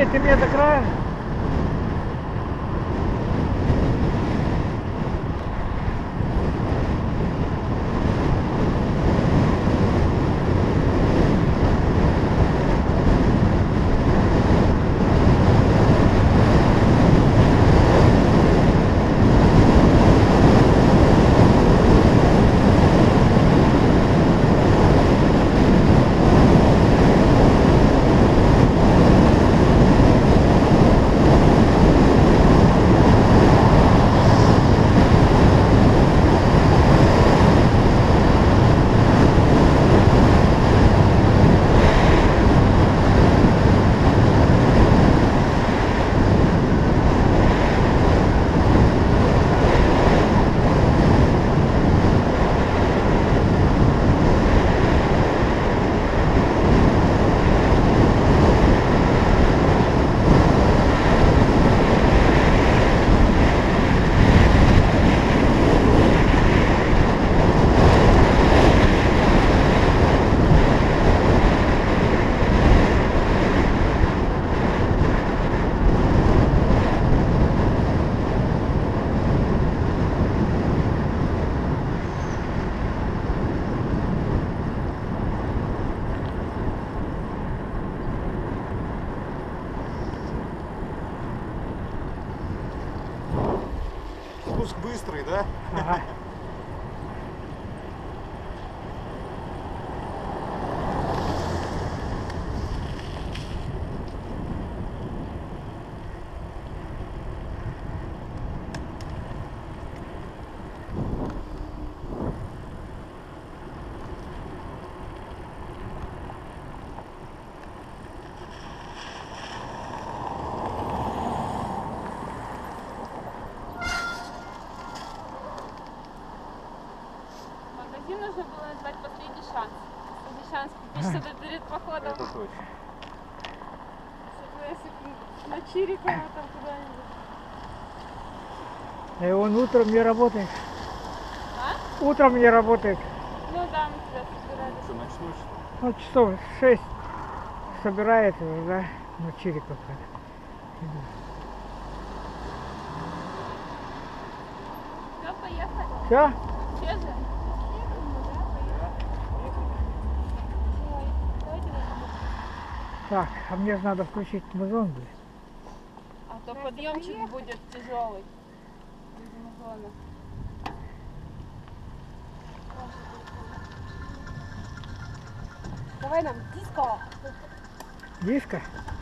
Дайте мне до края. Спуск быстрый, да? Ага. Магазин нужно было назвать «Последний шанс». Последний шанс купить что-то перед походом. Это точно. Особенно если на Чирикова там куда-нибудь. И он утром не работает. А? Утром не работает. Ну да, мы туда собирались. Что, ночной? Ну, часов 6 собирается, да, на Чириков. Все, поехали. Все? Все же? Так, а мне же надо включить музон, блин. А то подъемчик будет тяжелый. Без музона. Давай нам диско. Диско?